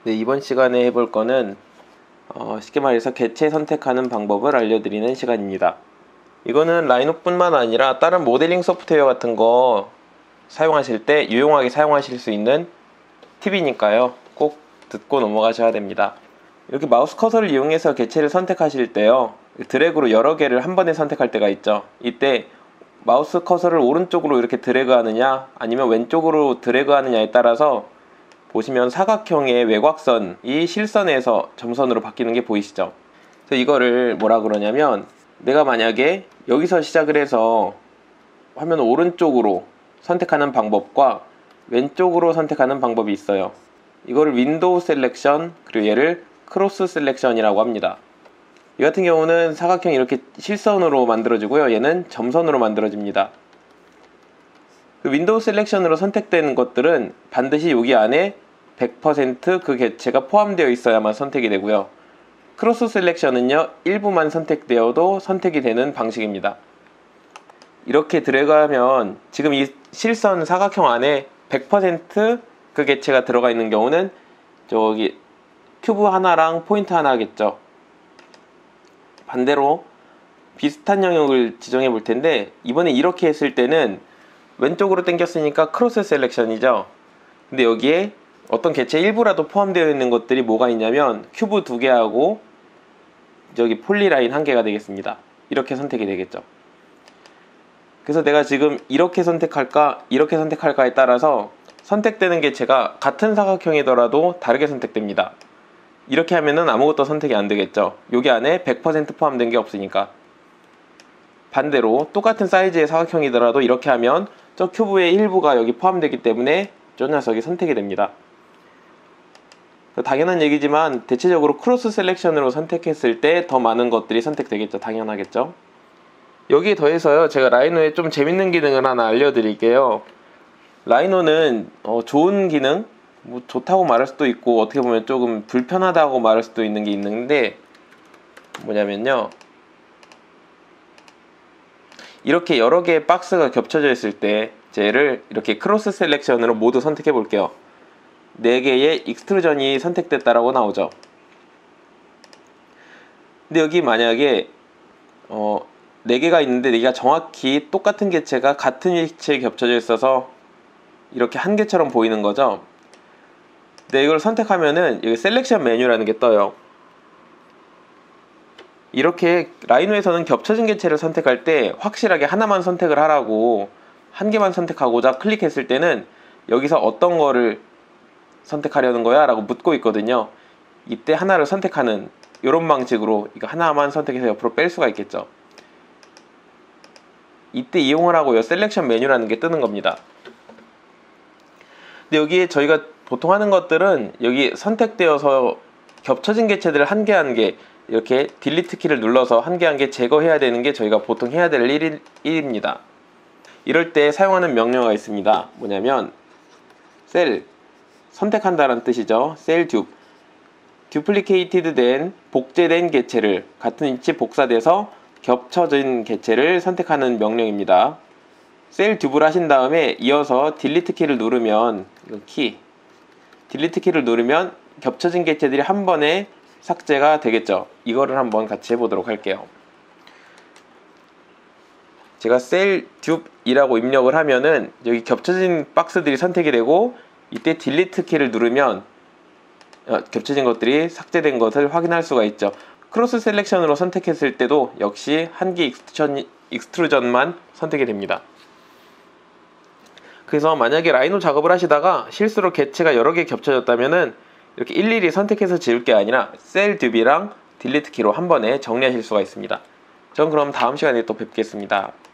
네, 이번 시간에 해볼 거는 쉽게 말해서 개체 선택하는 방법을 알려드리는 시간입니다. 이거는 라이노뿐만 아니라 다른 모델링 소프트웨어 같은 거 사용하실 때 유용하게 사용하실 수 있는 팁이니까요. 꼭 듣고 넘어가셔야 됩니다. 이렇게 마우스 커서를 이용해서 개체를 선택하실 때요, 드래그로 여러 개를 한 번에 선택할 때가 있죠. 이때 마우스 커서를 오른쪽으로 이렇게 드래그 하느냐 아니면 왼쪽으로 드래그 하느냐에 따라서 보시면 사각형의 외곽선이 실선에서 점선으로 바뀌는 게 보이시죠? 그래서 이거를 뭐라 그러냐면, 내가 만약에 여기서 시작을 해서 화면 오른쪽으로 선택하는 방법과 왼쪽으로 선택하는 방법이 있어요. 이거를 윈도우 셀렉션, 그리고 얘를 크로스 셀렉션이라고 합니다. 이 같은 경우는 사각형이 이렇게 실선으로 만들어지고요, 얘는 점선으로 만들어집니다. 그 윈도우 셀렉션으로 선택되는 것들은 반드시 여기 안에 100% 그 개체가 포함되어 있어야만 선택이 되고요, 크로스 셀렉션은요, 일부만 선택되어도 선택이 되는 방식입니다. 이렇게 드래그하면 지금 이 실선 사각형 안에 100% 개체가 들어가 있는 경우는 저기 큐브 하나랑 포인트 하나겠죠. 반대로 비슷한 영역을 지정해 볼 텐데, 이번에 이렇게 했을 때는 왼쪽으로 당겼으니까 크로스 셀렉션이죠. 근데 여기에 어떤 개체 일부라도 포함되어 있는 것들이 뭐가 있냐면 큐브 2개하고 저기 폴리라인 1개가 되겠습니다. 이렇게 선택이 되겠죠. 그래서 내가 지금 이렇게 선택할까 이렇게 선택할까에 따라서 선택되는 개체가 같은 사각형이더라도 다르게 선택됩니다. 이렇게 하면은 아무것도 선택이 안 되겠죠. 여기 안에 100% 포함된 게 없으니까. 반대로 똑같은 사이즈의 사각형이더라도 이렇게 하면 저 큐브의 일부가 여기 포함되기 때문에 저 녀석이 선택이 됩니다. 당연한 얘기지만 대체적으로 크로스 셀렉션으로 선택했을 때 더 많은 것들이 선택되겠죠. 당연하겠죠. 여기에 더해서요, 제가 라이노에 좀 재밌는 기능을 하나 알려드릴게요. 라이노는 좋은 기능, 뭐 좋다고 말할 수도 있고 어떻게 보면 조금 불편하다고 말할 수도 있는 게 있는데, 뭐냐면요, 이렇게 여러 개의 박스가 겹쳐져 있을 때 쟤를 이렇게 크로스 셀렉션으로 모두 선택해 볼게요. 4개의 익스트루전이 선택됐다라고 나오죠. 근데 여기 만약에 4개가 있는데 4개가 정확히 똑같은 개체가 같은 위치에 겹쳐져 있어서 이렇게 한 개처럼 보이는 거죠. 근데 이걸 선택하면은 여기 셀렉션 메뉴라는 게 떠요. 이렇게 라이노에서는 겹쳐진 개체를 선택할 때 확실하게 하나만 선택을 하라고, 한 개만 선택하고자 클릭했을 때는 여기서 어떤 거를 선택하려는 거야? 라고 묻고 있거든요. 이때 하나를 선택하는 이런 방식으로 이거 하나만 선택해서 옆으로 뺄 수가 있겠죠. 이때 이용을 하고 요 셀렉션 메뉴라는 게 뜨는 겁니다. 근데 여기에 저희가 보통 하는 것들은 여기 선택되어서 겹쳐진 개체들을 한 개 한 개 이렇게 딜리트 키를 눌러서 한 개 한 개 제거해야 되는 게 저희가 보통 해야 될 일입니다. 이럴 때 사용하는 명령어가 있습니다. 뭐냐면 셀, 선택한다는 뜻이죠. 셀 듀, duplicated 된, 복제된 개체를 같은 위치 복사돼서 겹쳐진 개체를 선택하는 명령입니다. 셀 듀를 하신 다음에 이어서 딜리트 키를 누르면, 이건 키, 딜리트 키를 누르면 겹쳐진 개체들이 한 번에 삭제가 되겠죠. 이거를 한번 같이 해보도록 할게요. 제가 셀 듀이라고 입력을 하면은 여기 겹쳐진 박스들이 선택이 되고, 이때 딜리트 키를 누르면 겹쳐진 것들이 삭제된 것을 확인할 수가 있죠. 크로스 셀렉션으로 선택했을 때도 역시 한 개 익스트루전만 선택이 됩니다. 그래서 만약에 라이노 작업을 하시다가 실수로 개체가 여러 개 겹쳐졌다면은 이렇게 일일이 선택해서 지울 게 아니라 셀 듀비랑 딜리트 키로 한 번에 정리하실 수가 있습니다. 전 그럼 다음 시간에 또 뵙겠습니다.